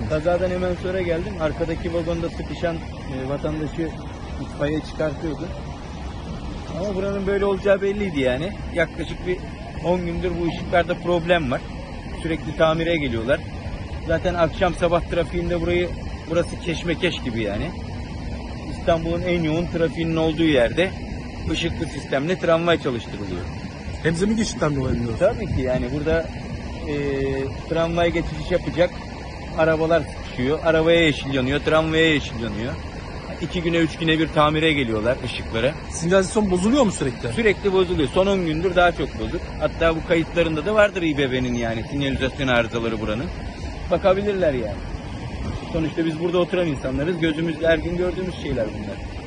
Kazadan hemen sonra geldim. Arkadaki vagonda sıkışan vatandaşı itfaiye çıkartıyordu. Ama buranın böyle olacağı belliydi yani. Yaklaşık bir 10 gündür bu ışıklarda problem var. Sürekli tamire geliyorlar. Zaten akşam sabah trafiğinde burası keşmekeş gibi yani. İstanbul'un en yoğun trafiğinin olduğu yerde ışıklı sistemle tramvay çalıştırılıyor. Hem zemin geçitten dolayı mı? Tabii ki yani burada tramvay geçiş yapacak. Arabalar sıkışıyor. Arabaya yeşil yanıyor, tramvaya yeşil yanıyor. 2 güne 3 güne bir tamire geliyorlar ışıklara. Sinyalizasyon bozuluyor mu sürekli? Sürekli bozuluyor. Son 10 gündür daha çok bozuk. Hatta bu kayıtlarında da vardır İBB'nin yani sinyalizasyon arızaları buranın. Bakabilirler yani. Sonuçta biz burada oturan insanlarız. Gözümüzle her gün gördüğümüz şeyler bunlar.